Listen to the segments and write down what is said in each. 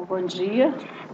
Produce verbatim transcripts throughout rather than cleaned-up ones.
bom dia.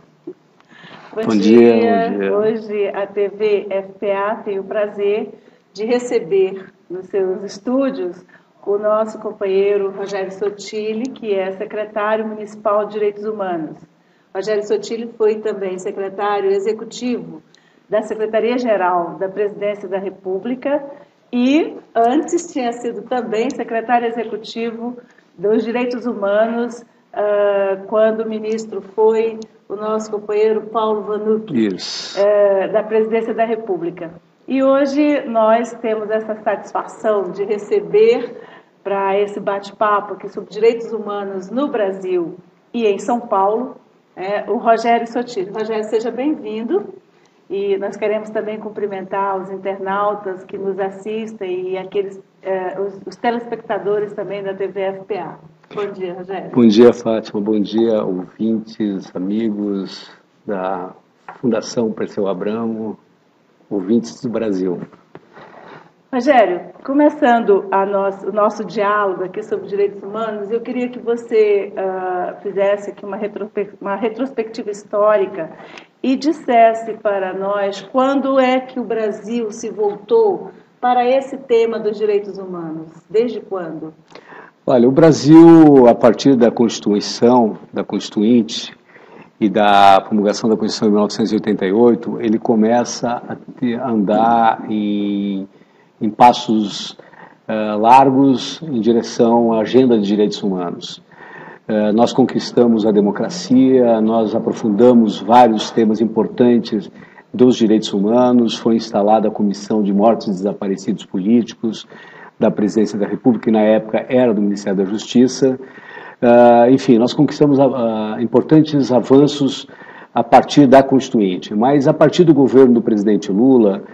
Bom, bom, dia. dia, bom dia. Hoje a T V F P A tem o prazer de receber nos seus estúdios o nosso companheiro Rogério Sotile, que é secretário municipal de Direitos Humanos. Rogério Sotile foi também secretário executivo da Secretaria-Geral da Presidência da República e antes tinha sido também secretário executivo dos Direitos Humanos, uh, quando o ministro foi o nosso companheiro Paulo Vanucchi, uh, da Presidência da República. E hoje nós temos essa satisfação de receber para esse bate-papo aqui sobre direitos humanos no Brasil e em São Paulo, é, o Rogério Sotile. Rogério, seja bem-vindo. E nós queremos também cumprimentar os internautas que nos assistem e aqueles, eh, os, os telespectadores também da T V F P A. Bom dia, Rogério. Bom dia, Fátima. Bom dia, ouvintes, amigos da Fundação Perseu Abramo, ouvintes do Brasil. Rogério, começando a nosso, o nosso diálogo aqui sobre direitos humanos, eu queria que você uh, fizesse aqui uma, retrospe uma retrospectiva histórica e dissesse para nós quando é que o Brasil se voltou para esse tema dos direitos humanos. Desde quando? Olha, o Brasil, a partir da Constituição, da Constituinte e da promulgação da Constituição de mil novecentos e oitenta e oito, ele começa a, ter, a andar em... em passos uh, largos em direção à agenda de direitos humanos. Uh, nós conquistamos a democracia, nós aprofundamos vários temas importantes dos direitos humanos, foi instalada a Comissão de Mortos e Desaparecidos Políticos da Presidência da República, que na época era do Ministério da Justiça. Uh, enfim, nós conquistamos uh, uh, importantes avanços a partir da Constituinte, mas a partir do governo do presidente Lula,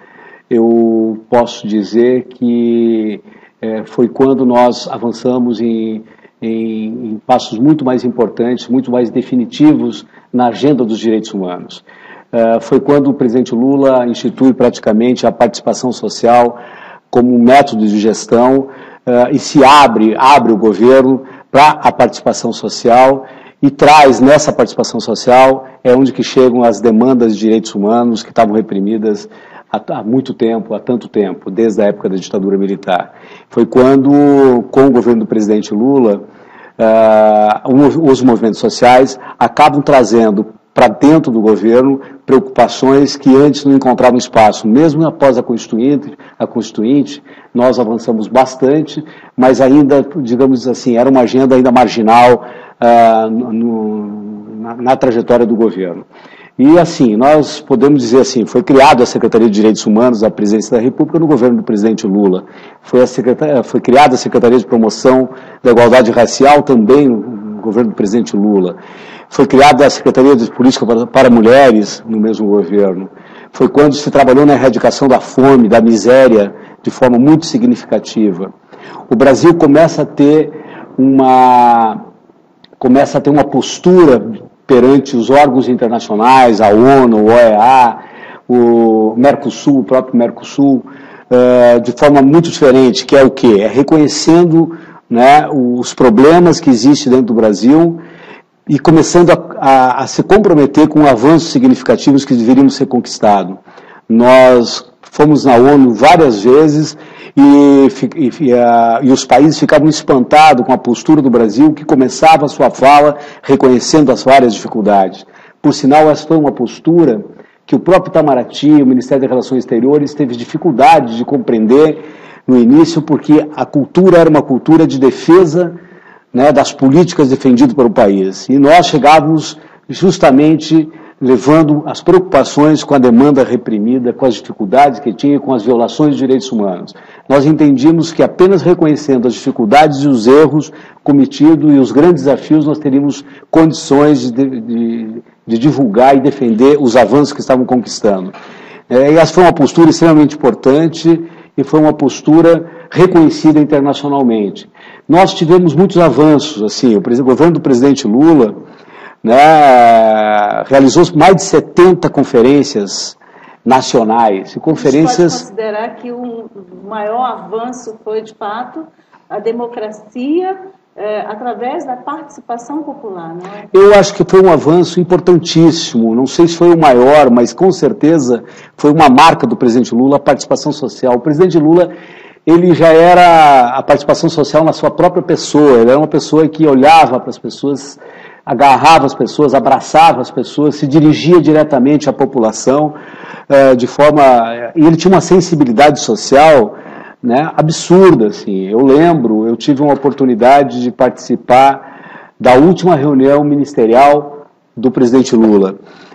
eu posso dizer que é, foi quando nós avançamos em, em, em passos muito mais importantes, muito mais definitivos na agenda dos direitos humanos. É, foi quando o presidente Lula institui praticamente a participação social como um método de gestão é, e se abre, abre o governo para a participação social e traz nessa participação social é onde que chegam as demandas de direitos humanos que estavam reprimidas há muito tempo, há tanto tempo, desde a época da ditadura militar. Foi quando, com o governo do presidente Lula, uh, os movimentos sociais acabam trazendo para dentro do governo preocupações que antes não encontravam espaço. Mesmo após a Constituinte, a Constituinte, nós avançamos bastante, mas ainda, digamos assim, era uma agenda ainda marginal uh, no, na, na trajetória do governo. E assim, nós podemos dizer assim, foi criada a Secretaria de Direitos Humanos da Presidência da República no governo do presidente Lula. Foi, a secretaria, foi criada a Secretaria de Promoção da Igualdade Racial também no governo do presidente Lula. Foi criada a Secretaria de Política para, para Mulheres no mesmo governo. Foi quando se trabalhou na erradicação da fome, da miséria, de forma muito significativa. O Brasil começa a ter uma, começa a ter uma postura perante os órgãos internacionais, a ONU, o O E A, o Mercosul, o próprio Mercosul, uh, de forma muito diferente, que é o quê? É reconhecendo, né, os problemas que existem dentro do Brasil e começando a, a, a se comprometer com avanços significativos que deveriam ser conquistados. Nós fomos na ONU várias vezes e, e, a, e os países ficavam espantados com a postura do Brasil, que começava a sua fala reconhecendo as várias dificuldades. Por sinal, essa foi uma postura que o próprio Itamaraty, o Ministério das Relações Exteriores, teve dificuldade de compreender no início, porque a cultura era uma cultura de defesa, né, das políticas defendidas pelo país. E nós chegávamos justamente levando as preocupações com a demanda reprimida, com as dificuldades que tinha, com as violações de direitos humanos. Nós entendíamos que apenas reconhecendo as dificuldades e os erros cometidos e os grandes desafios, nós teríamos condições de, de, de divulgar e defender os avanços que estavam conquistando. É, e essa foi uma postura extremamente importante e foi uma postura reconhecida internacionalmente. Nós tivemos muitos avanços, assim, o governo do presidente Lula, né, realizou mais de setenta conferências nacionais. E conferências... A gente pode considerar que o maior avanço foi, de fato, a democracia é, através da participação popular, não é? Eu acho que foi um avanço importantíssimo, não sei se foi o maior, mas com certeza foi uma marca do presidente Lula, a participação social. O presidente Lula, ele já era a participação social na sua própria pessoa, ele era uma pessoa que olhava para as pessoas, agarrava as pessoas, abraçava as pessoas, se dirigia diretamente à população, de forma... E ele tinha uma sensibilidade social, né, absurda, assim. Eu lembro, eu tive uma oportunidade de participar da última reunião ministerial do presidente Lula.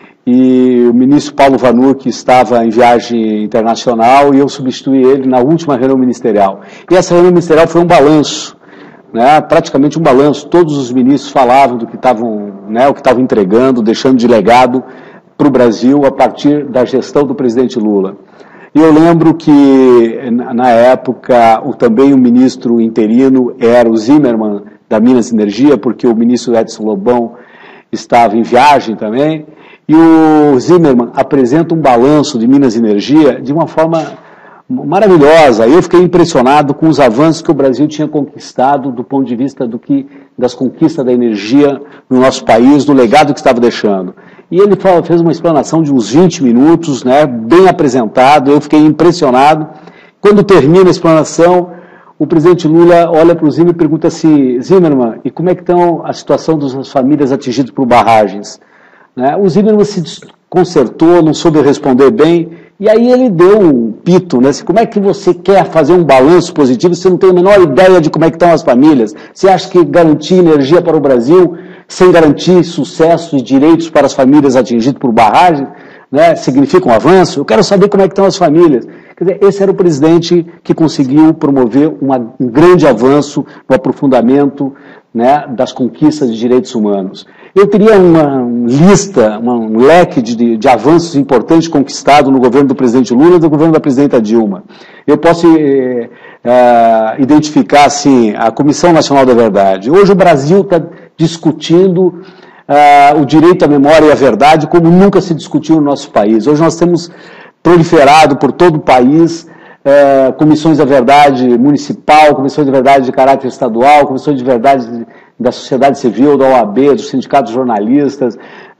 E o ministro Paulo Vanucci estava em viagem internacional e eu substituí ele na última reunião ministerial. E essa reunião ministerial foi um balanço, né, praticamente um balanço. Todos os ministros falavam do que estavam, né, o que estavam entregando, deixando de legado para o Brasil a partir da gestão do presidente Lula. E eu lembro que, na época, o, também o ministro interino era o Zimmermann, da Minas e Energia, porque o ministro Edson Lobão estava em viagem também, e o Zimmermann apresenta um balanço de Minas e Energia de uma forma maravilhosa. Eu fiquei impressionado com os avanços que o Brasil tinha conquistado do ponto de vista do que, das conquistas da energia no nosso país, do legado que estava deixando. E ele fez uma explanação de uns vinte minutos, né, bem apresentado, eu fiquei impressionado. Quando termina a explanação, o presidente Lula olha para o Zimmermann e pergunta assim, Zimmermann, e como é que estão a situação das famílias atingidas por barragens? Né? O Zimmermann se desconcertou, não soube responder bem, e aí ele deu um pito, né? Como é que você quer fazer um balanço positivo se você não tem a menor ideia de como é que estão as famílias? Você acha que garantir energia para o Brasil, sem garantir sucesso e direitos para as famílias atingidas por barragem, né, significa um avanço? Eu quero saber como é que estão as famílias. Quer dizer, esse era o presidente que conseguiu promover uma, um grande avanço no aprofundamento, né, das conquistas de direitos humanos. Eu teria uma, uma lista, uma, um leque de, de avanços importantes conquistados no governo do presidente Lula e do governo da presidenta Dilma. Eu posso eh, eh, identificar, assim, a Comissão Nacional da Verdade. Hoje o Brasil está discutindo Uh, o direito à memória e à verdade como nunca se discutiu no nosso país. Hoje nós temos proliferado por todo o país uh, comissões da verdade municipal, comissões de verdade de caráter estadual, comissões de verdade de, da sociedade civil, da O A B, dos sindicatos jornalistas,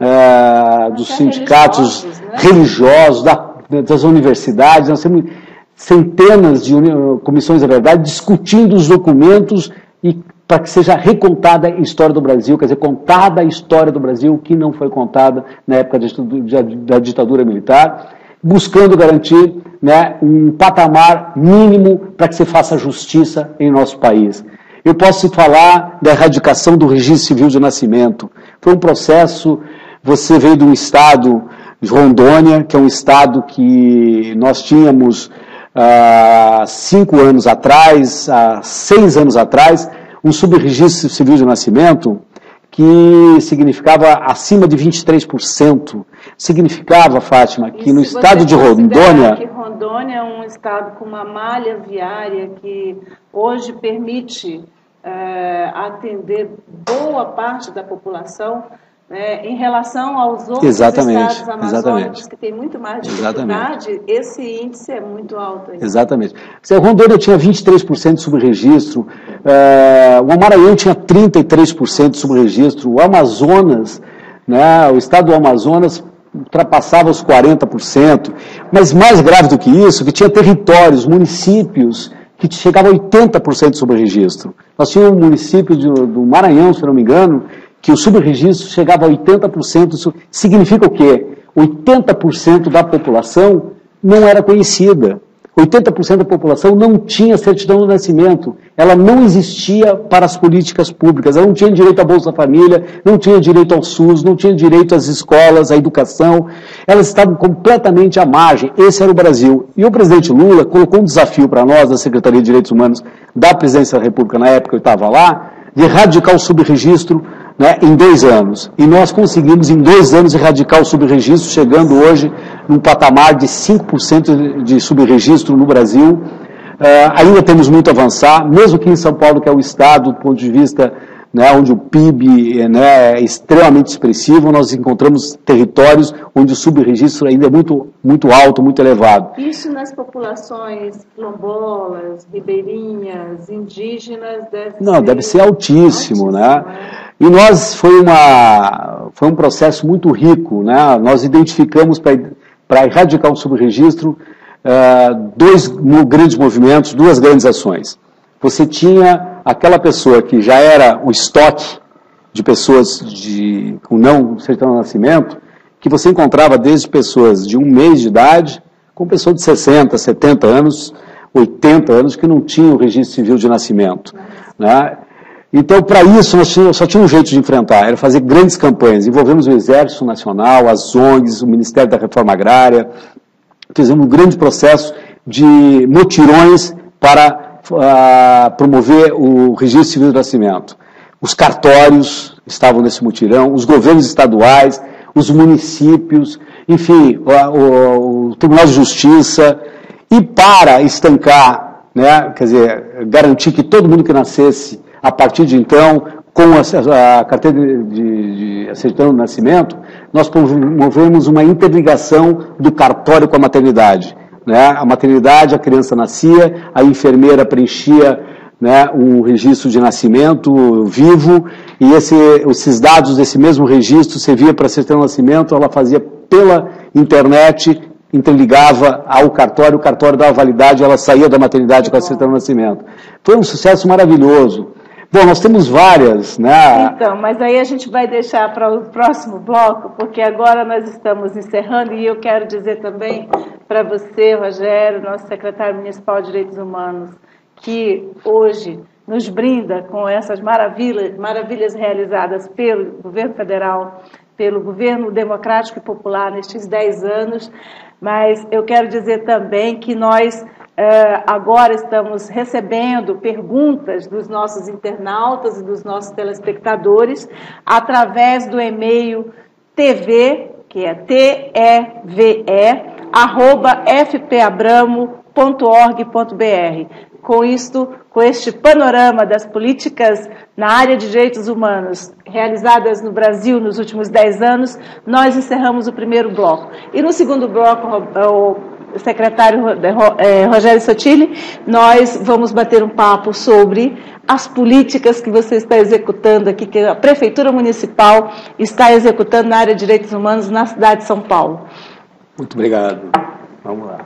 uh, dos sindicatos religiosos, né? religiosos da, das universidades. Nós temos centenas de comissões da verdade discutindo os documentos e para que seja recontada a história do Brasil, quer dizer, contada a história do Brasil que não foi contada na época da ditadura militar, buscando garantir, né, um patamar mínimo para que se faça justiça em nosso país. Eu posso falar da erradicação do registro civil de nascimento. Foi um processo, você veio de um estado de Rondônia, que é um estado que nós tínhamos há cinco anos atrás, há seis anos atrás, um subregistro civil de nascimento que significava acima de vinte e três por cento. Significava, Fátima, que no estado de Rondônia... que Rondônia é um estado com uma malha viária que hoje permite é, atender boa parte da população, né, em relação aos outros exatamente, estados amazônicos exatamente. que têm muito mais dificuldade, exatamente. Esse índice é muito alto. Aí. Exatamente. Se a Rondônia tinha vinte e três por cento de subregistro, é, o Maranhão tinha trinta e três por cento de subregistro, o Amazonas, né, o estado do Amazonas ultrapassava os quarenta por cento, mas mais grave do que isso, que tinha territórios, municípios, que chegavam a oitenta por cento de subregistro. Nós tínhamos um município de, do Maranhão, se não me engano, que o subregistro chegava a oitenta por cento, isso significa o quê? oitenta por cento da população não era conhecida. oitenta por cento da população não tinha certidão de nascimento. Ela não existia para as políticas públicas. Ela não tinha direito à Bolsa Família, não tinha direito ao SUS, não tinha direito às escolas, à educação. Elas estavam completamente à margem. Esse era o Brasil. E o presidente Lula colocou um desafio para nós, da Secretaria de Direitos Humanos da Presidência da República, na época eu estava lá, de erradicar o subregistro, né, em dois anos. E nós conseguimos, em dois anos, erradicar o subregistro, chegando hoje num patamar de cinco por cento de subregistro no Brasil. Uh, ainda temos muito a avançar, mesmo que em São Paulo, que é o estado, do ponto de vista né, onde o P I B, né, é extremamente expressivo, nós encontramos territórios onde o subregistro ainda é muito, muito alto, muito elevado. Isso nas populações quilombolas, ribeirinhas, indígenas, deve Não, ser... deve ser altíssimo, altíssimo, né? É. E nós, foi, uma, foi um processo muito rico, né? Nós identificamos para erradicar o subregistro uh, dois grandes movimentos, duas grandes ações. Você tinha aquela pessoa que já era o estoque de pessoas de, com não certidão de nascimento, que você encontrava desde pessoas de um mês de idade, com pessoas de sessenta, setenta anos, oitenta anos, que não tinham o registro civil de nascimento, né? Então, para isso, nós tínhamos, só tinha um jeito de enfrentar, era fazer grandes campanhas. Envolvemos o Exército Nacional, as O N Gs, o Ministério da Reforma Agrária, fizemos um grande processo de mutirões para uh, promover o registro civil de nascimento. Os cartórios estavam nesse mutirão, os governos estaduais, os municípios, enfim, o, o, o Tribunal de Justiça, e para estancar, né, quer dizer, garantir que todo mundo que nascesse a partir de então, com a, a carteira de, de, de certidão de nascimento, nós promovemos uma interligação do cartório com a maternidade, né? A maternidade, a criança nascia, a enfermeira preenchia, né, um registro de nascimento vivo, e esse, esses dados desse mesmo registro servia para a certidão de nascimento, ela fazia pela internet, interligava ao cartório, o cartório dava validade, ela saía da maternidade com a certidão de nascimento. Foi um sucesso maravilhoso. Bom, nós temos várias, né? Então, mas aí a gente vai deixar para o próximo bloco, porque agora nós estamos encerrando, e eu quero dizer também para você, Rogério, nosso secretário municipal de Direitos Humanos, que hoje nos brinda com essas maravilhas, maravilhas realizadas pelo governo federal, pelo governo democrático e popular nestes dez anos, mas eu quero dizer também que nós Uh, agora estamos recebendo perguntas dos nossos internautas e dos nossos telespectadores através do e-mail tv, que é T E V E, arroba f p abramo ponto org ponto b r. Com isto, com este panorama das políticas na área de direitos humanos realizadas no Brasil nos últimos dez anos, nós encerramos o primeiro bloco. E no segundo bloco, o secretário Rogério Sottile, nós vamos bater um papo sobre as políticas que você está executando aqui, que a Prefeitura Municipal está executando na área de direitos humanos na cidade de São Paulo. Muito obrigado. Vamos lá.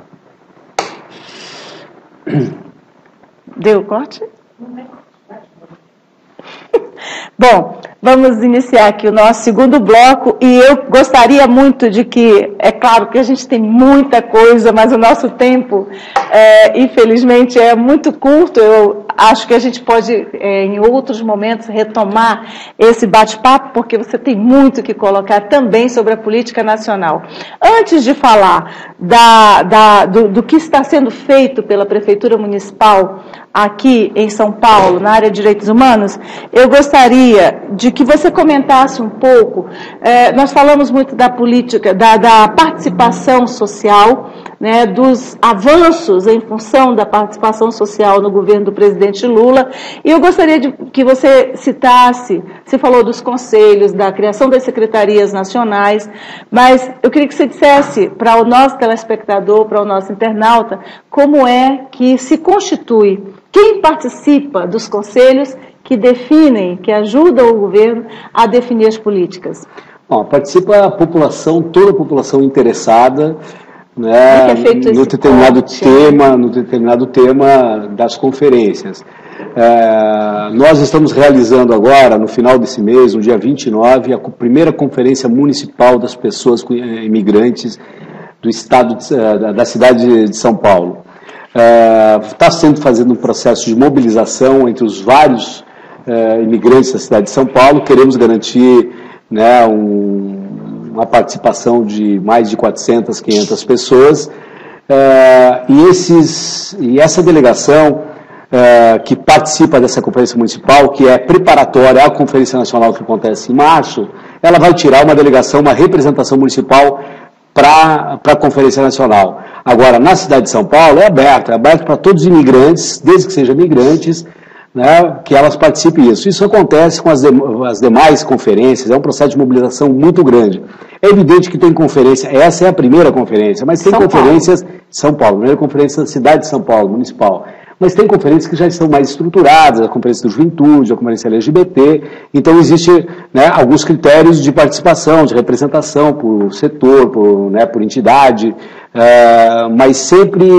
Deu corte? Bom, vamos iniciar aqui o nosso segundo bloco, e eu gostaria muito de que, é claro que a gente tem muita coisa, mas o nosso tempo, é, infelizmente, é muito curto. Eu acho que a gente pode, é, em outros momentos, retomar esse bate-papo, porque você tem muito que colocar também sobre a política nacional. Antes de falar da, da, do, do que está sendo feito pela Prefeitura Municipal aqui em São Paulo, na área de direitos humanos, eu gostaria de que você comentasse um pouco, eh, nós falamos muito da política, da, da participação social, né, dos avanços em função da participação social no governo do presidente Lula, e eu gostaria de que você citasse, você falou dos conselhos, da criação das secretarias nacionais, mas eu queria que você dissesse para o nosso telespectador, para o nosso internauta, como é que se constitui, quem participa dos conselhos que definem, que ajudam o governo a definir as políticas? Bom, participa a população, toda a população interessada, né, é feito no esse determinado corte, tema, no determinado tema das conferências. É, nós estamos realizando agora, no final desse mês, no dia vinte e nove, a primeira conferência municipal das pessoas imigrantes do estado de, da cidade de São Paulo. Está é, sendo fazendo um processo de mobilização entre os vários é, imigrantes da cidade de São Paulo. Queremos garantir, né, um, uma participação de mais de quatrocentas, quinhentas pessoas, é, e, esses, e essa delegação é, que participa dessa conferência municipal, que é preparatória à Conferência Nacional que acontece em março, ela vai tirar uma delegação, uma representação municipal para a Conferência Nacional. Agora, na cidade de São Paulo, é aberto, é aberto para todos os imigrantes, desde que sejam imigrantes, né, que elas participem disso. Isso acontece com as, de, as demais conferências, é um processo de mobilização muito grande. É evidente que tem conferência, essa é a primeira conferência, mas tem São conferências, Paulo. São Paulo, primeira conferência da cidade de São Paulo, municipal. Mas tem conferências que já estão mais estruturadas, a Conferência da Juventude, a Conferência L G B T, então existe, né, alguns critérios de participação, de representação por setor, por, né, por entidade, uh, mas sempre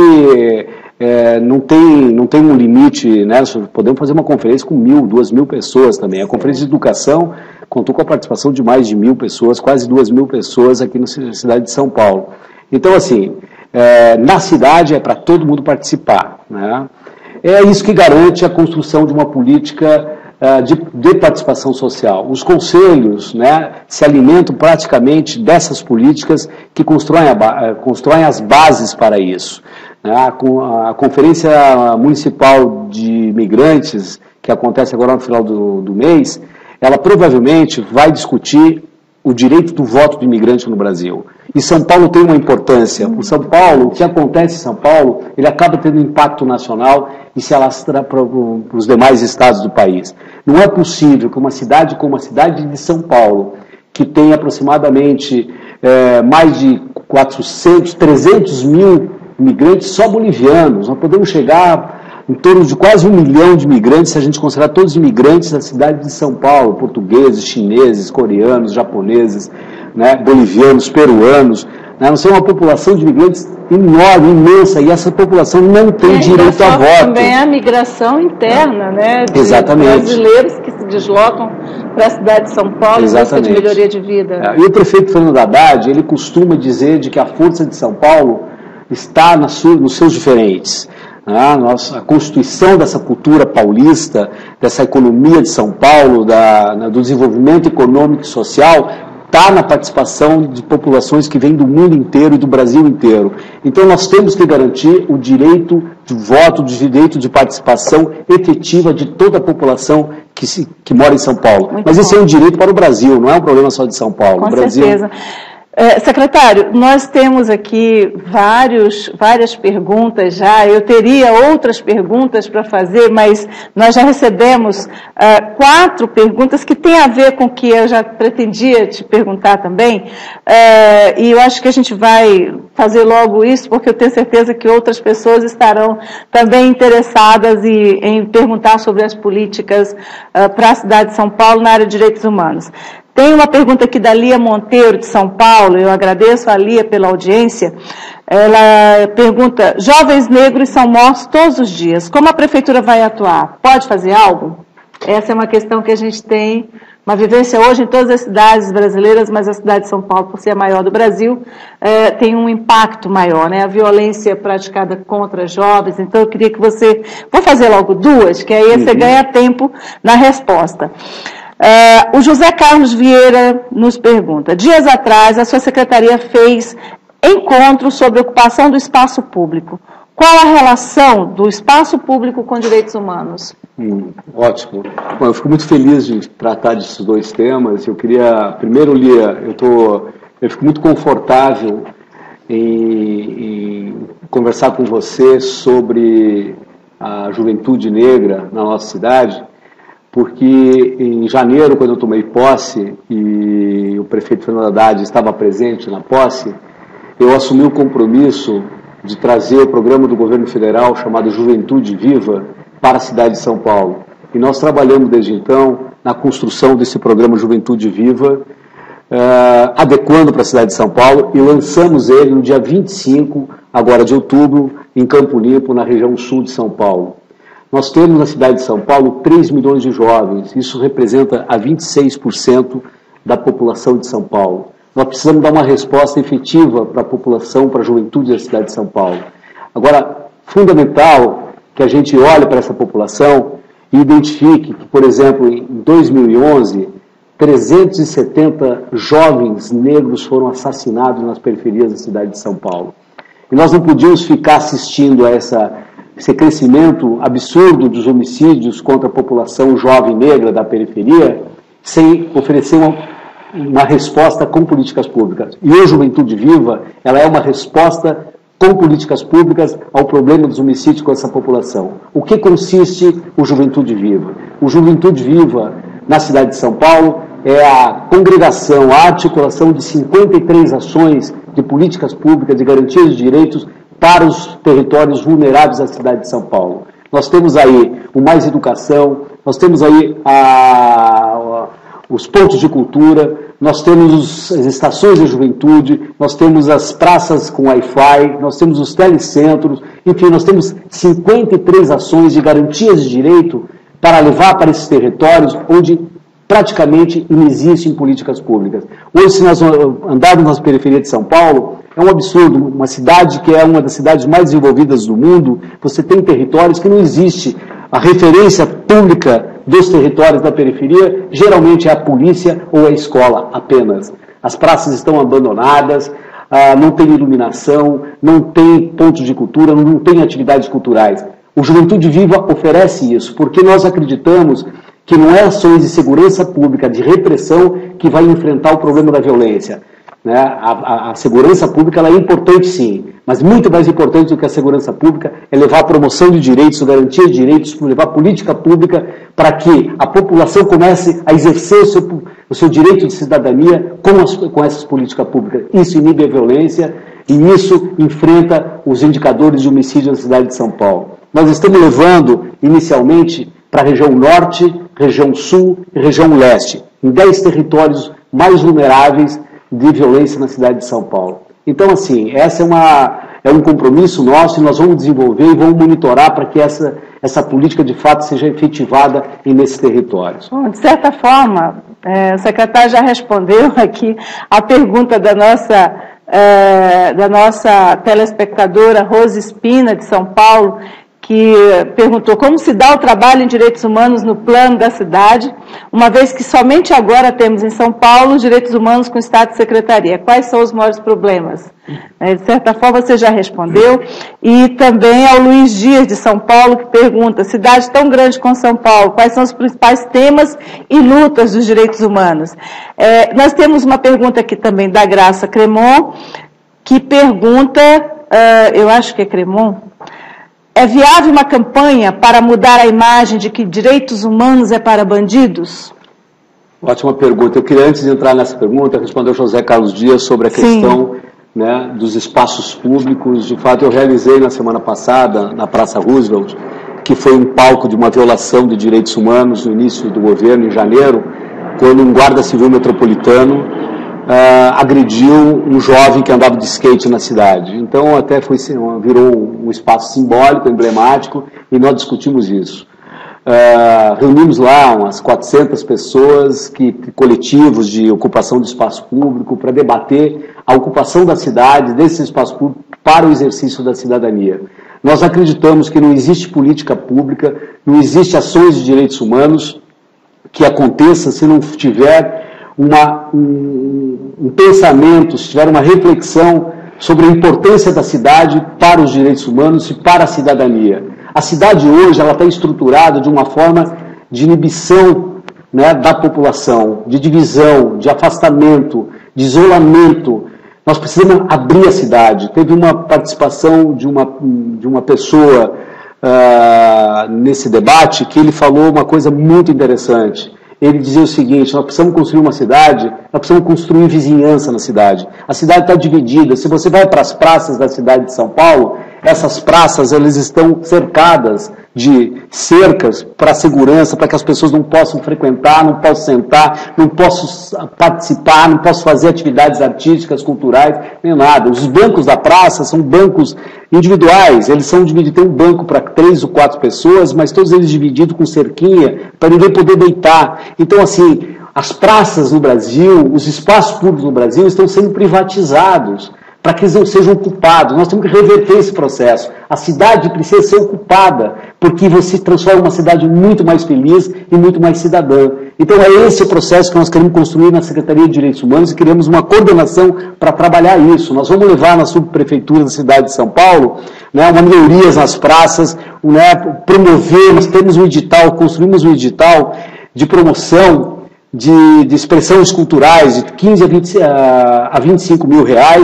uh, não, tem, não tem um limite, né, podemos fazer uma conferência com mil, duas mil pessoas também. A Conferência de Educação contou com a participação de mais de mil pessoas, quase duas mil pessoas aqui na cidade de São Paulo. Então, assim, uh, na cidade é para todo mundo participar, né? É isso que garante a construção de uma política uh, de, de participação social. Os conselhos, né, se alimentam praticamente dessas políticas que constroem, a, constroem as bases para isso. A, a Conferência Municipal de Imigrantes, que acontece agora no final do, do mês, ela provavelmente vai discutir o direito do voto do imigrante no Brasil. E São Paulo tem uma importância. O São Paulo, o que acontece em São Paulo, ele acaba tendo impacto nacional e se alastra para os demais estados do país. Não é possível que uma cidade como a cidade de São Paulo, que tem aproximadamente é, mais de quatrocentos, trezentos mil imigrantes só bolivianos, nós podemos chegar em torno de quase um milhão de imigrantes se a gente considerar todos os imigrantes da cidade de São Paulo, portugueses, chineses, coreanos, japoneses, né, bolivianos, peruanos, né, nós temos uma população de imigrantes enorme, imensa, e essa população não tem é, direito a voto. Também a migração interna, né, de Exatamente. brasileiros que se deslocam para a cidade de São Paulo em busca de melhoria de vida. É, e o prefeito Fernando Haddad, ele costuma dizer de que a força de São Paulo está na sua, nos seus diferentes. A, nossa, a constituição dessa cultura paulista, dessa economia de São Paulo, da, do desenvolvimento econômico e social, está na participação de populações que vêm do mundo inteiro e do Brasil inteiro. Então nós temos que garantir o direito de voto, o direito de participação efetiva de toda a população que, se, que mora em São Paulo. Muito Mas bom. Esse é um direito para o Brasil, não é um problema só de São Paulo. Com o Brasil, certeza. É, secretário, nós temos aqui vários, várias perguntas já, eu teria outras perguntas para fazer, mas nós já recebemos uh, quatro perguntas que têm a ver com o que eu já pretendia te perguntar também, uh, e eu acho que a gente vai fazer logo isso, porque eu tenho certeza que outras pessoas estarão também interessadas em, em perguntar sobre as políticas uh, para a cidade de São Paulo na área de direitos humanos. Tem uma pergunta aqui da Lia Monteiro, de São Paulo, eu agradeço a Lia pela audiência. Ela pergunta, jovens negros são mortos todos os dias, como a prefeitura vai atuar? Pode fazer algo? Essa é uma questão que a gente tem, uma vivência hoje em todas as cidades brasileiras, mas a cidade de São Paulo, por ser a maior do Brasil, é, tem um impacto maior, né? A violência praticada contra jovens, então eu queria que você... Vou fazer logo duas, que aí você uhum. ganha tempo na resposta. Uh, o José Carlos Vieira nos pergunta, dias atrás a sua secretaria fez encontro sobre ocupação do espaço público. Qual a relação do espaço público com direitos humanos? Hum, ótimo. Bom, eu fico muito feliz de tratar desses dois temas. Eu queria, primeiro, Lia, eu, tô, eu fico muito confortável em, em conversar com você sobre a juventude negra na nossa cidade, porque em janeiro, quando eu tomei posse, e o prefeito Fernando Haddad estava presente na posse, eu assumi o compromisso de trazer o programa do governo federal chamado Juventude Viva para a cidade de São Paulo. E nós trabalhamos desde então na construção desse programa Juventude Viva, uh, adequando para a cidade de São Paulo, e lançamos ele no dia vinte e cinco, agora de outubro, em Campo Limpo, na região sul de São Paulo. Nós temos na cidade de São Paulo três milhões de jovens, isso representa a vinte e seis por cento da população de São Paulo. Nós precisamos dar uma resposta efetiva para a população, para a juventude da cidade de São Paulo. Agora, fundamental que a gente olhe para essa população e identifique que, por exemplo, em dois mil e onze, trezentos e setenta jovens negros foram assassinados nas periferias da cidade de São Paulo. E nós não podíamos ficar assistindo a essa... esse crescimento absurdo dos homicídios contra a população jovem negra da periferia, sem oferecer uma, uma resposta com políticas públicas. E a Juventude Viva, ela é uma resposta com políticas públicas ao problema dos homicídios com essa população. O que consiste o Juventude Viva? O Juventude Viva, na cidade de São Paulo, é a congregação, a articulação de cinquenta e três ações de políticas públicas de garantia de direitos para os territórios vulneráveis da cidade de São Paulo. Nós temos aí o Mais Educação, nós temos aí a, a, os pontos de cultura, nós temos os, as estações de juventude, nós temos as praças com Wi-Fi, nós temos os telecentros, enfim, nós temos cinquenta e três ações de garantias de direito para levar para esses territórios onde praticamente não existem políticas públicas. Hoje, se nós andarmos nas periferias de São Paulo, é um absurdo. Uma cidade que é uma das cidades mais desenvolvidas do mundo, você tem territórios que não existe a referência pública dos territórios da periferia, geralmente é a polícia ou a escola apenas. As praças estão abandonadas, ah, não tem iluminação, não tem pontos de cultura, não tem atividades culturais. O Juventude Viva oferece isso, porque nós acreditamos que não é ações de segurança pública, de repressão, que vai enfrentar o problema da violência. Né? A, a, a segurança pública ela é importante, sim, mas muito mais importante do que a segurança pública é levar a promoção de direitos, garantia de direitos, levar política pública para que a população comece a exercer o seu, o seu direito de cidadania com, as, com essas políticas públicas. Isso inibe a violência e isso enfrenta os indicadores de homicídio na cidade de São Paulo. Nós estamos levando, inicialmente, para a região norte, região sul e região leste, em dez territórios mais vulneráveis de violência na cidade de São Paulo. Então, assim, essa é, uma, é um compromisso nosso e nós vamos desenvolver e vamos monitorar para que essa, essa política, de fato, seja efetivada nesses territórios. Bom, de certa forma, é, o secretário já respondeu aqui a pergunta da nossa, é, da nossa telespectadora Rose Espina, de São Paulo, que perguntou como se dá o trabalho em direitos humanos no plano da cidade, uma vez que somente agora temos em São Paulo os direitos humanos com estado de secretaria. Quais são os maiores problemas? De certa forma, você já respondeu. E também ao Luiz Dias, de São Paulo, que pergunta, cidade tão grande como São Paulo, quais são os principais temas e lutas dos direitos humanos? É, nós temos uma pergunta aqui também da Graça Cremon, que pergunta, uh, eu acho que é Cremon, é viável uma campanha para mudar a imagem de que direitos humanos é para bandidos? Ótima pergunta. Eu queria, antes de entrar nessa pergunta, responder ao José Carlos Dias sobre a questão, né, dos espaços públicos. De fato, eu realizei na semana passada, na Praça Roosevelt, que foi um palco de uma violação de direitos humanos no início do governo, em janeiro, quando um guarda civil metropolitano Uh, agrediu um jovem que andava de skate na cidade. Então, até foi, virou um espaço simbólico, emblemático, e nós discutimos isso. Uh, reunimos lá umas quatrocentas pessoas, que, coletivos de ocupação do espaço público, para debater a ocupação da cidade, desse espaço público, para o exercício da cidadania. Nós acreditamos que não existe política pública, não existe ações de direitos humanos que aconteça se não tiver Uma, um, um pensamento, se tiver uma reflexão sobre a importância da cidade para os direitos humanos e para a cidadania. A cidade hoje ela está estruturada de uma forma de inibição, né, da população, de divisão, de afastamento, de isolamento. Nós precisamos abrir a cidade. Teve uma participação de uma, de uma pessoa uh, nesse debate que ele falou uma coisa muito interessante. Ele dizia o seguinte, nós precisamos construir uma cidade, nós precisamos construir vizinhança na cidade. A cidade está dividida. Se você vai para as praças da cidade de São Paulo, essas praças elas estão cercadas de cercas para segurança, para que as pessoas não possam frequentar, não possam sentar, não possam participar, não possam fazer atividades artísticas, culturais, nem nada. Os bancos da praça são bancos individuais, eles são divididos, tem um banco para três ou quatro pessoas, mas todos eles divididos com cerquinha, para ninguém poder deitar. Então, assim, as praças no Brasil, os espaços públicos no Brasil estão sendo privatizados, para que eles não sejam ocupados. Nós temos que reverter esse processo. A cidade precisa ser ocupada, porque você transforma uma cidade muito mais feliz e muito mais cidadã. Então é esse o processo que nós queremos construir na Secretaria de Direitos Humanos e queremos uma coordenação para trabalhar isso. Nós vamos levar na subprefeitura da cidade de São Paulo, né, uma melhorias nas praças, né, promover, nós temos um edital, construímos um edital de promoção de, de expressões culturais de quinze a vinte, a vinte e cinco mil reais,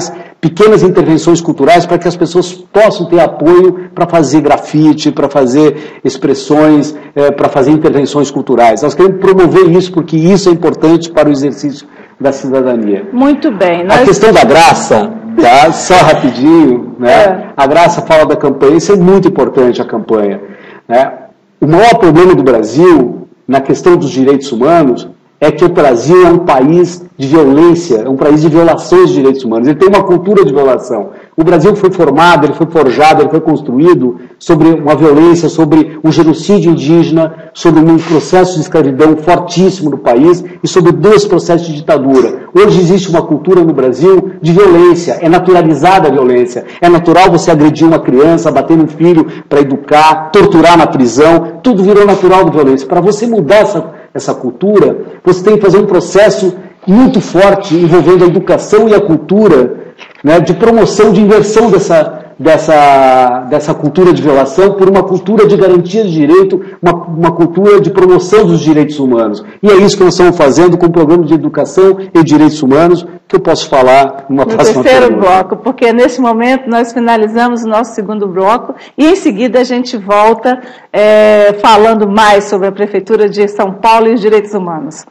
pequenas intervenções culturais para que as pessoas possam ter apoio para fazer grafite, para fazer expressões, é, para fazer intervenções culturais. Nós queremos promover isso porque isso é importante para o exercício da cidadania. Muito bem. Nós... A questão da Graça, tá? Só rapidinho, né? É. A Graça fala da campanha, isso é muito importante, a campanha, né? O maior problema do Brasil, na questão dos direitos humanos, é que o Brasil é um país de violência, é um país de violações de direitos humanos. Ele tem uma cultura de violação. O Brasil foi formado, ele foi forjado, ele foi construído sobre uma violência, sobre um genocídio indígena, sobre um processo de escravidão fortíssimo no país e sobre dois processos de ditadura. Hoje existe uma cultura no Brasil de violência, é naturalizada a violência. É natural você agredir uma criança, bater no filho para educar, torturar na prisão, tudo virou natural de violência. Para você mudar essa essa cultura, você tem que fazer um processo muito forte envolvendo a educação e a cultura, né, de promoção, de inversão dessa, dessa, dessa cultura de violação por uma cultura de garantia de direito, uma, uma cultura de promoção dos direitos humanos. E é isso que nós estamos fazendo com o Programa de Educação e Direitos Humanos, que eu posso falar numa próxima No terceiro pergunta. bloco, porque nesse momento nós finalizamos o nosso segundo bloco e em seguida a gente volta é, falando mais sobre a Prefeitura de São Paulo e os direitos humanos.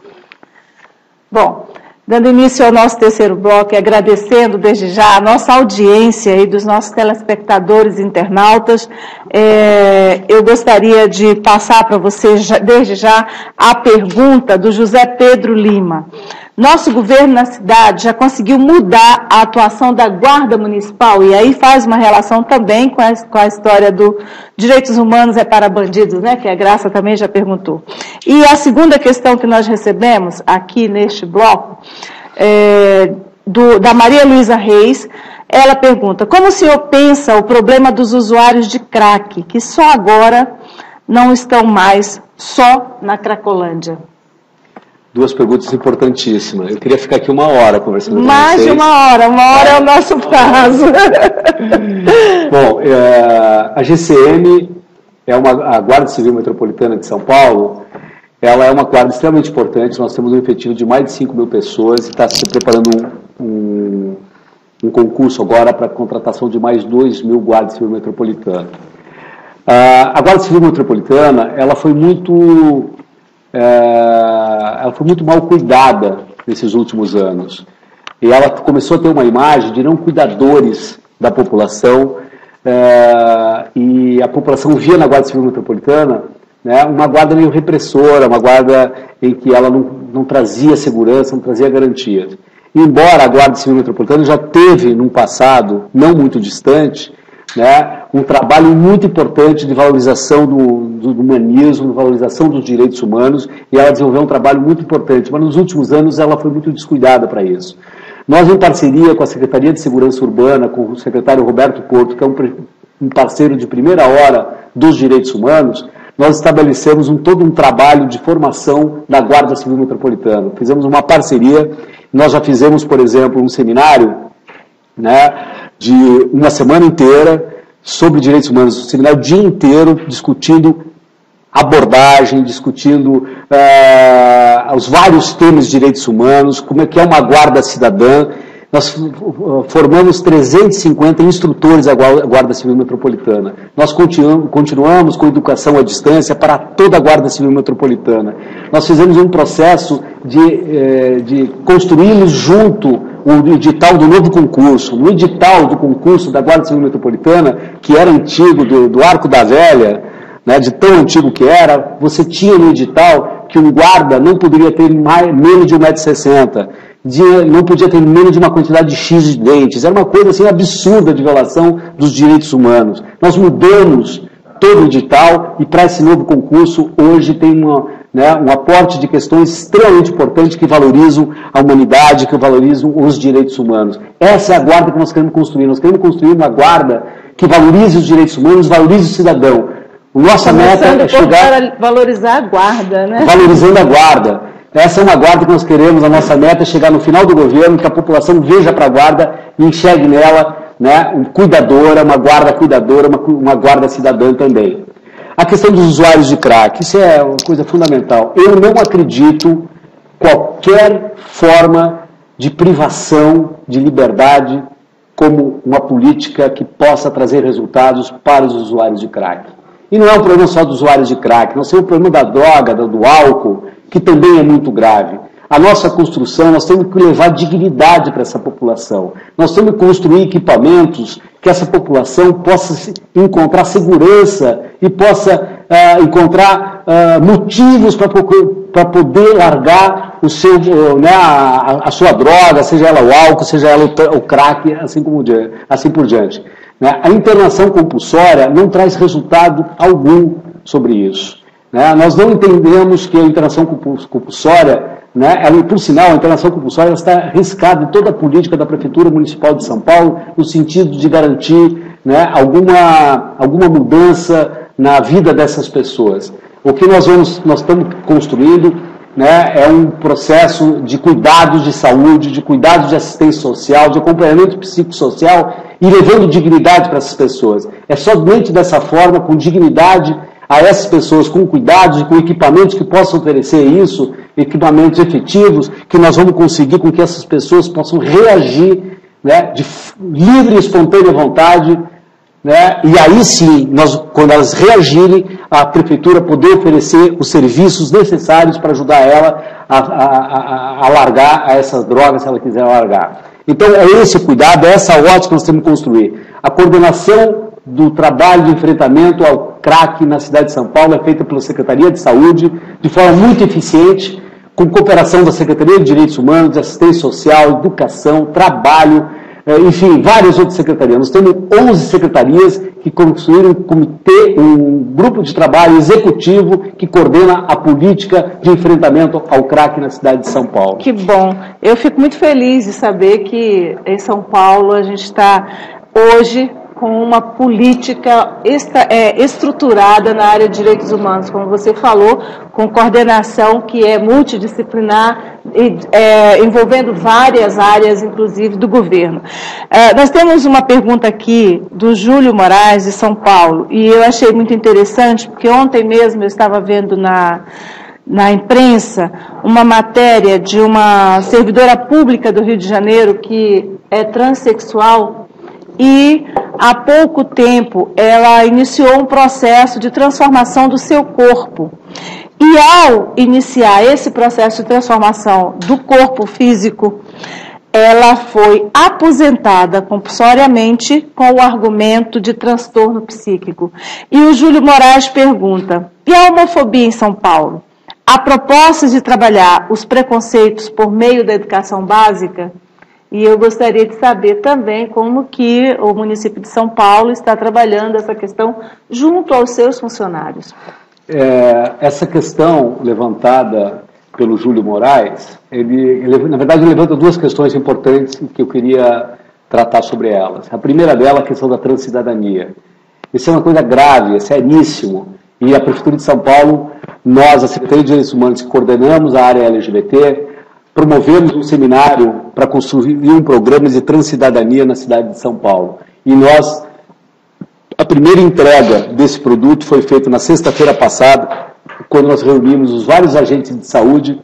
Bom, dando início ao nosso terceiro bloco e agradecendo desde já a nossa audiência e dos nossos telespectadores e internautas, é, eu gostaria de passar para vocês já, desde já a pergunta do José Pedro Lima. Nosso governo na cidade já conseguiu mudar a atuação da Guarda Municipal, e aí faz uma relação também com a, com a história do direitos humanos é para bandidos, né, que a Graça também já perguntou. E a segunda questão que nós recebemos aqui neste bloco, é, do, da Maria Luísa Reis, ela pergunta, como o senhor pensa o problema dos usuários de crack, que só agora não estão mais só na Cracolândia? Duas perguntas importantíssimas. Eu queria ficar aqui uma hora conversando com vocês. Mais de uma hora, uma hora é o nosso prazo. Bom, é, a G C M é uma, a Guarda Civil Metropolitana de São Paulo, ela é uma guarda extremamente importante. Nós temos um efetivo de mais de cinco mil pessoas e está se preparando um, um, um concurso agora para a contratação de mais dois mil guardas civil metropolitana. A Guarda Civil Metropolitana, ela foi muito... É, ela foi muito mal cuidada nesses últimos anos. E ela começou a ter uma imagem de não cuidadores da população, é, e a população via na Guarda Civil Metropolitana, né, uma guarda meio repressora, uma guarda em que ela não, não trazia segurança, não trazia garantias. E embora a Guarda Civil Metropolitana já teve, num passado não muito distante, né, um trabalho muito importante de valorização do, do humanismo, de valorização dos direitos humanos, e ela desenvolveu um trabalho muito importante, mas nos últimos anos ela foi muito descuidada para isso. Nós, em parceria com a Secretaria de Segurança Urbana, com o secretário Roberto Porto, que é um, um parceiro de primeira hora dos direitos humanos, nós estabelecemos um, todo um trabalho de formação da Guarda Civil Metropolitana. Fizemos uma parceria, nós já fizemos, por exemplo, um seminário, né, de uma semana inteira sobre direitos humanos, um seminário o dia inteiro discutindo abordagem, discutindo uh, os vários temas de direitos humanos, como é que é uma guarda cidadã. Nós formamos trezentos e cinquenta instrutores da Guarda Civil Metropolitana. Nós continuamos, continuamos com educação à distância para toda a Guarda Civil Metropolitana. Nós fizemos um processo de, eh, de construirmos junto o edital do novo concurso. No edital do concurso da Guarda Civil Metropolitana, que era antigo, do, do Arco da Velha, né, de tão antigo que era, você tinha no edital que um guarda não poderia ter mais, menos de um metro e sessenta. De, não podia ter menos de uma quantidade de X de dentes. Era uma coisa assim absurda de violação dos direitos humanos. Nós mudamos todo o edital e para esse novo concurso hoje tem uma, né, um aporte de questões extremamente importantes que valorizam a humanidade, que valorizam os direitos humanos. Essa é a guarda que nós queremos construir. Nós queremos construir uma guarda que valorize os direitos humanos, valorize o cidadão. Nossa meta é chegar... valorizar a guarda, né? Valorizando a guarda. Essa é uma guarda que nós queremos, a nossa meta é chegar no final do governo, que a população veja para a guarda e enxergue nela, né, uma cuidadora, uma guarda cuidadora, uma, uma guarda cidadã também. A questão dos usuários de crack, isso é uma coisa fundamental. Eu não acredito qualquer forma de privação de liberdade como uma política que possa trazer resultados para os usuários de crack. E não é um problema só dos usuários de crack, não é um problema da droga, do álcool, que também é muito grave. A nossa construção, nós temos que levar dignidade para essa população. Nós temos que construir equipamentos que essa população possa encontrar segurança e possa uh, encontrar uh, motivos para poder largar o seu, uh, né, a, a sua droga, seja ela o álcool, seja ela o, o crack, assim, como, assim por diante. Né? A internação compulsória não traz resultado algum sobre isso. Né? Nós não entendemos que a internação compulsória, né, ela, por sinal, a internação compulsória ela está arriscada em toda a política da Prefeitura Municipal de São Paulo, no sentido de garantir, né, alguma, alguma mudança na vida dessas pessoas. O que nós, vamos, nós estamos construindo, né, é um processo de cuidados de saúde, de cuidados de assistência social, de acompanhamento psicossocial e levando dignidade para essas pessoas. É somente dessa forma, com dignidade a essas pessoas, com cuidados e com equipamentos que possam oferecer isso, equipamentos efetivos, que nós vamos conseguir com que essas pessoas possam reagir, né, de livre e espontânea vontade, né, e aí sim, nós, quando elas reagirem, a Prefeitura poder oferecer os serviços necessários para ajudar ela a, a, a, a largar a essas drogas, se ela quiser largar. Então, é esse cuidado, é essa ótica que nós temos que construir. A coordenação do trabalho de enfrentamento ao crack na cidade de São Paulo é feita pela Secretaria de Saúde, de forma muito eficiente, com cooperação da Secretaria de Direitos Humanos, de Assistência Social, Educação, Trabalho, enfim, várias outras secretarias. Nós temos onze secretarias que construíram um comitê, um grupo de trabalho executivo que coordena a política de enfrentamento ao crack na cidade de São Paulo. Que bom. Eu fico muito feliz de saber que em São Paulo a gente está hoje com uma política esta, é, estruturada na área de direitos humanos, como você falou, com coordenação que é multidisciplinar, e, é, envolvendo várias áreas, inclusive, do governo. É, nós temos uma pergunta aqui do Júlio Moraes, de São Paulo, e eu achei muito interessante, porque ontem mesmo eu estava vendo na... na imprensa, uma matéria de uma servidora pública do Rio de Janeiro que é transexual e, há pouco tempo, ela iniciou um processo de transformação do seu corpo. E, ao iniciar esse processo de transformação do corpo físico, ela foi aposentada compulsoriamente com o argumento de transtorno psíquico. E o Júlio Moraes pergunta, e a homofobia em São Paulo? Há propostas de trabalhar os preconceitos por meio da educação básica? E eu gostaria de saber também como que o município de São Paulo está trabalhando essa questão junto aos seus funcionários. É, essa questão levantada pelo Júlio Moraes, ele, ele, na verdade, levanta duas questões importantes que eu queria tratar sobre elas. A primeira dela é a questão da transcidadania. Isso é uma coisa grave, é seríssimo. E a Prefeitura de São Paulo, nós, a Secretaria de Direitos Humanos, que coordenamos a área L G B T, promovemos um seminário para construir um programa de transcidadania na cidade de São Paulo. E nós, a primeira entrega desse produto foi feita na sexta-feira passada, quando nós reunimos os vários agentes de saúde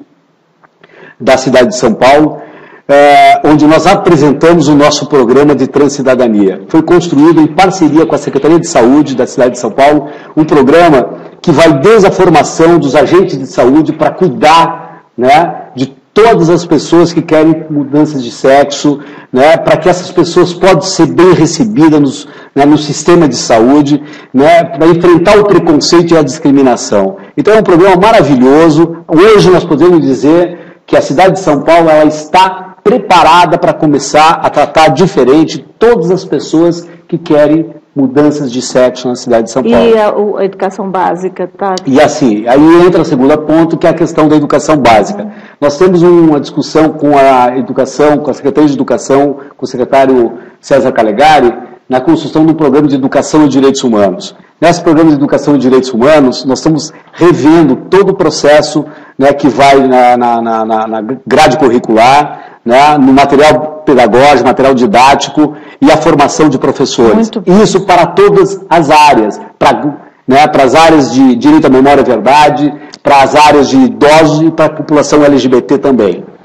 da cidade de São Paulo, é, onde nós apresentamos o nosso programa de transcidadania. Foi construído em parceria com a Secretaria de Saúde da cidade de São Paulo, um programa que vai desde a formação dos agentes de saúde para cuidar, né, de todas as pessoas que querem mudanças de sexo, né, para que essas pessoas possam ser bem recebidas nos, né, no sistema de saúde, né, para enfrentar o preconceito e a discriminação. Então é um programa maravilhoso. Hoje nós podemos dizer que a cidade de São Paulo ela está preparada para começar a tratar diferente todas as pessoas que querem mudanças de sexo na cidade de São Paulo. E a, a educação básica, tá? E assim, aí entra o segundo ponto, que é a questão da educação básica. Uhum. Nós temos uma discussão com a educação, com a Secretaria de Educação, com o secretário César Calegari, na construção de um programa de educação e direitos humanos. Nesse programa de educação e direitos humanos, nós estamos revendo todo o processo, né, que vai na, na, na, na grade curricular, né, no material pedagógico, material didático e a formação de professores. Muito Isso para todas as áreas, para, né, para as áreas de direito à memória e verdade, para as áreas de idosos e para a população L G B T também.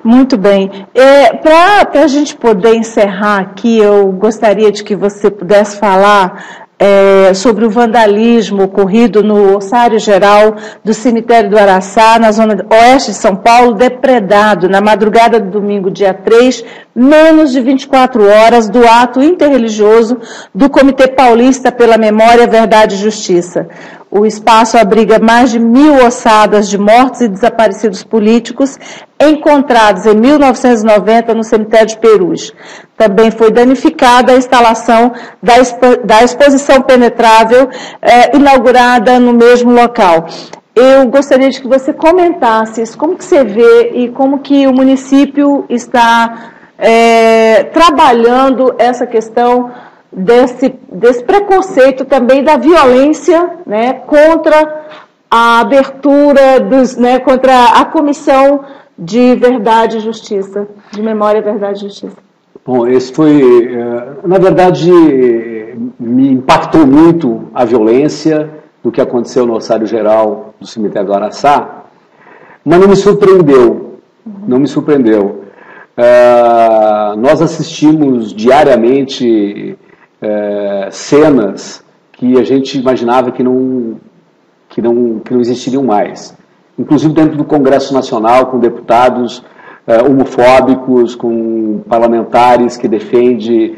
Muito bem. É, para a gente poder encerrar aqui, eu gostaria de que você pudesse falar é, sobre o vandalismo ocorrido no ossário geral do cemitério do Araçá, na zona oeste de São Paulo, depredado na madrugada do domingo, dia três, menos de vinte e quatro horas do ato interreligioso do Comitê Paulista pela Memória, Verdade e Justiça. O espaço abriga mais de mil ossadas de mortos e desaparecidos políticos encontrados em mil novecentos e noventa no cemitério de Perus. Também foi danificada a instalação da, expo da exposição penetrável eh, inaugurada no mesmo local. Eu gostaria de que você comentasse isso, como que você vê e como que o município está eh, trabalhando essa questão Desse, desse preconceito também da violência, né, contra a abertura, dos, né, contra a Comissão de Verdade e Justiça, de Memória, Verdade e Justiça. Bom, esse foi, na verdade, me impactou muito a violência do que aconteceu no ossário geral do cemitério do Araçá, mas não me surpreendeu, não me surpreendeu. Uh, nós assistimos diariamente É, cenas que a gente imaginava que não, que, não, que não existiriam mais. Inclusive dentro do Congresso Nacional, com deputados é, homofóbicos, com parlamentares que defendem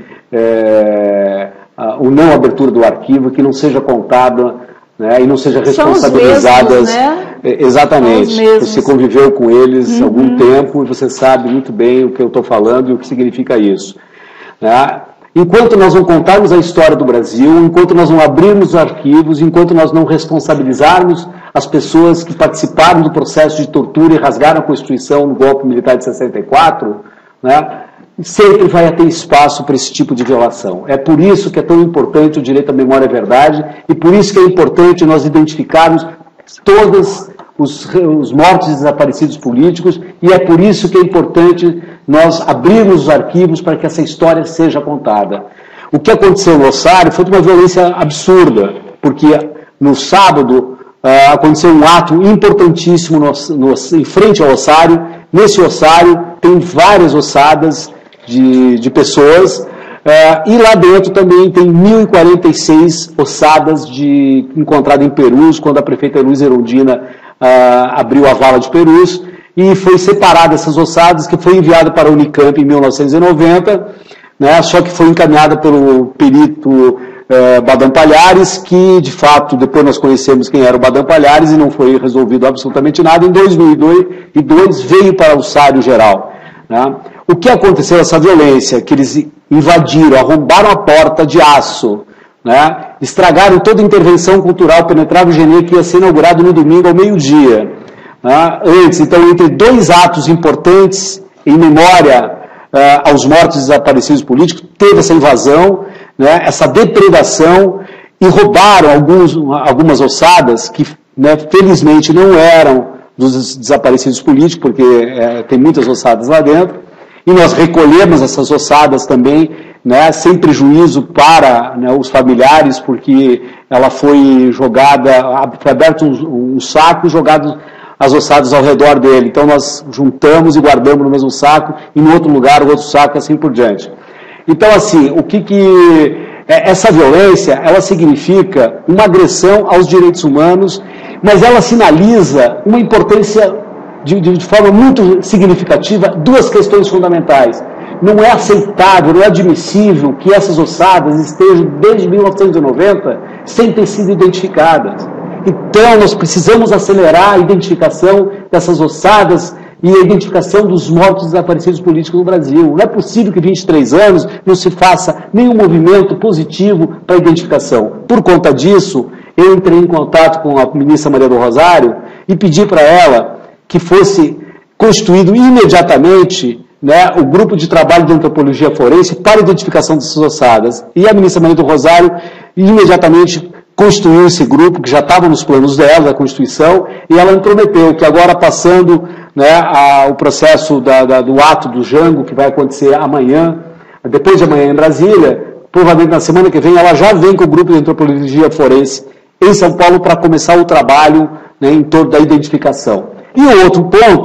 é, a, o não abertura do arquivo, que não seja contada, né, e não seja responsabilizadas. São os mesmos, né? Exatamente. Você conviveu com eles há uhum. algum tempo e você sabe muito bem o que eu estou falando e o que significa isso. Né? Enquanto nós não contarmos a história do Brasil, enquanto nós não abrirmos os arquivos, enquanto nós não responsabilizarmos as pessoas que participaram do processo de tortura e rasgaram a Constituição no golpe militar de sessenta e quatro, né, sempre vai ter espaço para esse tipo de violação. É por isso que é tão importante o direito à memória e à verdade, e por isso que é importante nós identificarmos todos os, os mortos e desaparecidos políticos, e é por isso que é importante nós abrirmos os arquivos para que essa história seja contada. O que aconteceu no ossário foi de uma violência absurda, porque no sábado uh, aconteceu um ato importantíssimo no, no, em frente ao ossário. Nesse ossário tem várias ossadas de, de pessoas, uh, e lá dentro também tem mil e quarenta e seis ossadas de, encontradas em Perus, quando a prefeita Luiz Erundina uh, abriu a vala de Perus, e foi separada essas ossadas, que foi enviada para a Unicamp em mil novecentos e noventa, né, só que foi encaminhada pelo perito eh, Badam Palhares, que de fato depois nós conhecemos quem era o Badam Palhares e não foi resolvido absolutamente nada. Em dois mil e dois veio para o ossário geral. Né. O que aconteceu, essa violência, que eles invadiram, arrombaram a porta de aço, né, estragaram toda a intervenção cultural penetrável e Genê que ia ser inaugurado no domingo ao meio-dia. Ah, antes, então, entre dois atos importantes em memória ah, aos mortos e desaparecidos políticos, teve essa invasão, né, essa depredação, e roubaram alguns, algumas ossadas que, né, felizmente não eram dos desaparecidos políticos, porque é, tem muitas ossadas lá dentro, e nós recolhemos essas ossadas também, né, sem prejuízo para, né, os familiares, porque ela foi jogada, foi aberto um, um saco e jogado as ossadas ao redor dele. Então nós juntamos e guardamos no mesmo saco, e no outro lugar o outro saco, assim por diante. Então, assim, o que que... Essa violência, ela significa uma agressão aos direitos humanos, mas ela sinaliza uma importância, de, de forma muito significativa, duas questões fundamentais. Não é aceitável, não é admissível que essas ossadas estejam, desde mil novecentos e noventa, sem ter sido identificadas. Então, nós precisamos acelerar a identificação dessas ossadas e a identificação dos mortos e desaparecidos políticos no Brasil. Não é possível que em vinte e três anos não se faça nenhum movimento positivo para a identificação. Por conta disso, eu entrei em contato com a ministra Maria do Rosário e pedi para ela que fosse constituído imediatamente, né, o grupo de trabalho de antropologia forense para a identificação dessas ossadas. E a ministra Maria do Rosário imediatamente constituiu esse grupo, que já estava nos planos dela, da Constituição, e ela prometeu que agora, passando, né, a, o processo da, da, do ato do Jango, que vai acontecer amanhã, depois de amanhã em Brasília, provavelmente na semana que vem, ela já vem com o grupo de antropologia forense em São Paulo para começar o trabalho, né, em torno da identificação. E o outro ponto é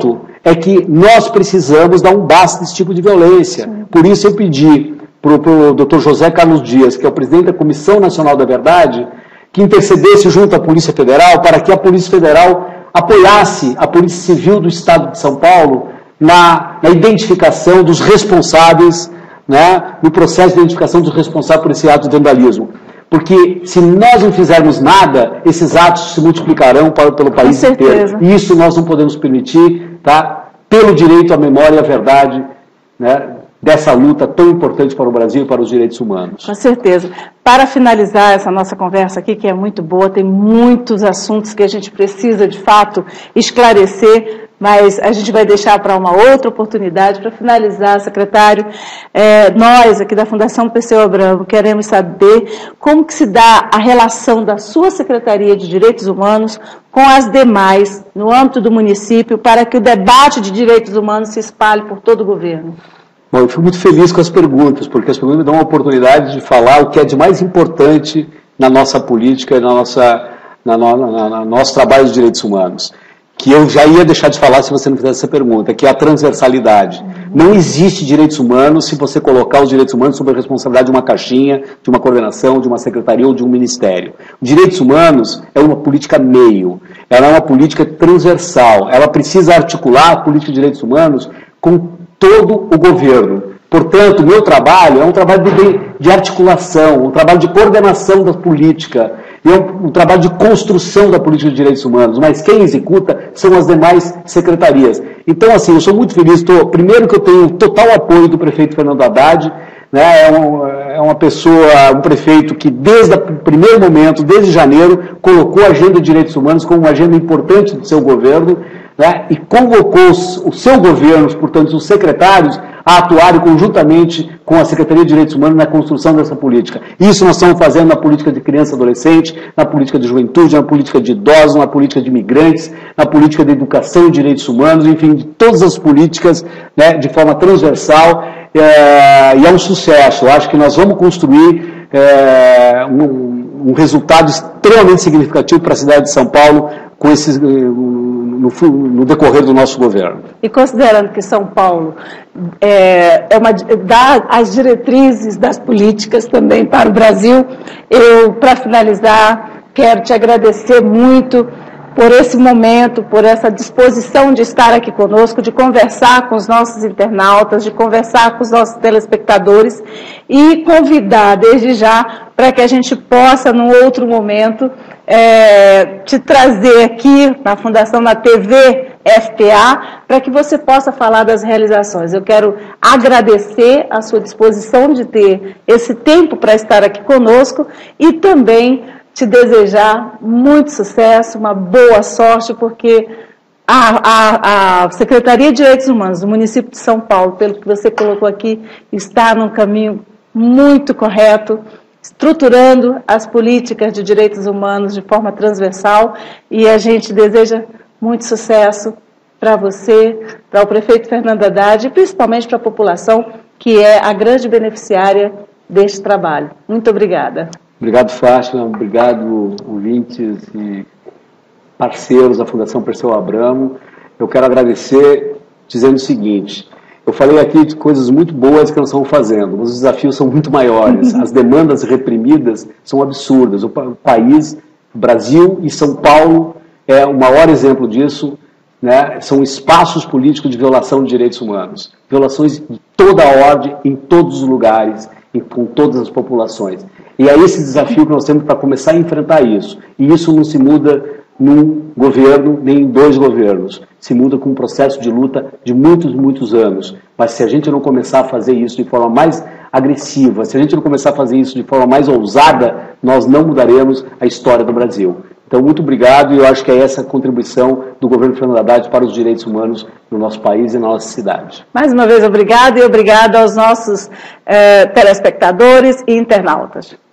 é que nós precisamos dar um basta desse tipo de violência. Sim. Por isso eu pedi para o doutor José Carlos Dias, que é o presidente da Comissão Nacional da Verdade, que intercedesse junto à Polícia Federal para que a Polícia Federal apoiasse a Polícia Civil do Estado de São Paulo na, na identificação dos responsáveis, né, no processo de identificação dos responsáveis por esse ato de vandalismo. Porque se nós não fizermos nada, esses atos se multiplicarão para, pelo país inteiro. E isso nós não podemos permitir, tá? Pelo direito à memória e à verdade, né, dessa luta tão importante para o Brasil e para os direitos humanos. Com certeza. Para finalizar essa nossa conversa aqui, que é muito boa, tem muitos assuntos que a gente precisa, de fato, esclarecer, mas a gente vai deixar para uma outra oportunidade. Para finalizar, secretário, é, nós aqui da Fundação Perseu Abramo queremos saber como que se dá a relação da sua Secretaria de Direitos Humanos com as demais, no âmbito do município, para que o debate de direitos humanos se espalhe por todo o governo. Bom, eu fico muito feliz com as perguntas, porque as perguntas me dão uma oportunidade de falar o que é de mais importante na nossa política e na nossa, na, na, na, na nosso trabalho de direitos humanos, que eu já ia deixar de falar se você não fizesse essa pergunta, que é a transversalidade. Uhum. Não existe direitos humanos se você colocar os direitos humanos sob a responsabilidade de uma caixinha, de uma coordenação, de uma secretaria ou de um ministério. Direitos humanos é uma política meio, ela é uma política transversal, ela precisa articular a política de direitos humanos com todo o governo. Portanto, o meu trabalho é um trabalho de, de articulação, um trabalho de coordenação da política, é um, um trabalho de construção da política de direitos humanos, mas quem executa são as demais secretarias. Então, assim, eu sou muito feliz, tô, primeiro que eu tenho total apoio do prefeito Fernando Haddad, né, é, um, é uma pessoa, um prefeito que desde o primeiro momento, desde janeiro, colocou a agenda de direitos humanos como uma agenda importante do seu governo, né, e convocou o seu governo, portanto, os secretários, a atuarem conjuntamente com a Secretaria de Direitos Humanos na construção dessa política. Isso nós estamos fazendo na política de criança e adolescente, na política de juventude, na política de idosos, na política de imigrantes, na política de educação e direitos humanos, enfim, de todas as políticas, né, de forma transversal, é, e é um sucesso. Eu acho que nós vamos construir é, um, um resultado extremamente significativo para a cidade de São Paulo com esses, no, no decorrer do nosso governo. E considerando que São Paulo é, é uma, dá as diretrizes das políticas também para o Brasil, eu, para finalizar, quero te agradecer muito por esse momento, por essa disposição de estar aqui conosco, de conversar com os nossos internautas, de conversar com os nossos telespectadores e convidar desde já para que a gente possa, num outro momento, é, te trazer aqui na Fundação, na T V F P A, para que você possa falar das realizações. Eu quero agradecer a sua disposição de ter esse tempo para estar aqui conosco e também te desejar muito sucesso, uma boa sorte, porque a, a, a Secretaria de Direitos Humanos do município de São Paulo, pelo que você colocou aqui, está num caminho muito correto, estruturando as políticas de direitos humanos de forma transversal, e a gente deseja muito sucesso para você, para o prefeito Fernando Haddad e principalmente para a população, que é a grande beneficiária deste trabalho. Muito obrigada. Obrigado, Fátima. Obrigado, ouvintes e parceiros da Fundação Perseu Abramo. Eu quero agradecer dizendo o seguinte: eu falei aqui de coisas muito boas que nós estamos fazendo, mas os desafios são muito maiores. As demandas reprimidas são absurdas. O país, o Brasil e São Paulo é o maior exemplo disso, né? São espaços políticos de violação de direitos humanos. Violações de toda a ordem, em todos os lugares, e com todas as populações. E é esse desafio que nós temos para começar a enfrentar isso. E isso não se muda num governo, nem em dois governos. Se muda com um processo de luta de muitos, muitos anos. Mas se a gente não começar a fazer isso de forma mais agressiva, se a gente não começar a fazer isso de forma mais ousada, nós não mudaremos a história do Brasil. Então, muito obrigado, e eu acho que é essa a contribuição do governo Fernando Haddad para os direitos humanos no nosso país e na nossa cidade. Mais uma vez, obrigado, e obrigado aos nossos eh, telespectadores e internautas.